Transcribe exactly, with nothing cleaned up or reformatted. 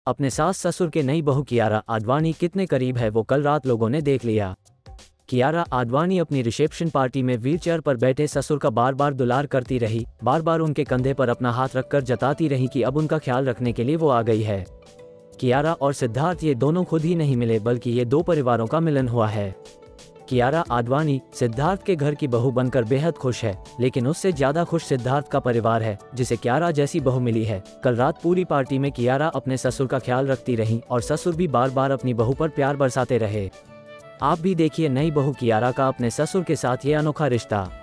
अपने सास ससुर के नई बहू कियारा आडवाणी कितने करीब है वो कल रात लोगों ने देख लिया। कियारा आडवाणी अपनी रिसेप्शन पार्टी में व्हीलचेयर पर बैठे ससुर का बार बार दुलार करती रही, बार बार उनके कंधे पर अपना हाथ रखकर जताती रही कि अब उनका ख्याल रखने के लिए वो आ गई है। कियारा और सिद्धार्थ ये दोनों खुद ही नहीं मिले बल्कि ये दो परिवारों का मिलन हुआ है। कियारा आडवाणी सिद्धार्थ के घर की बहू बनकर बेहद खुश है, लेकिन उससे ज्यादा खुश सिद्धार्थ का परिवार है जिसे कियारा जैसी बहू मिली है। कल रात पूरी पार्टी में कियारा अपने ससुर का ख्याल रखती रही और ससुर भी बार बार अपनी बहू पर प्यार बरसाते रहे। आप भी देखिए नई बहू कियारा का अपने ससुर के साथ ये अनोखा रिश्ता।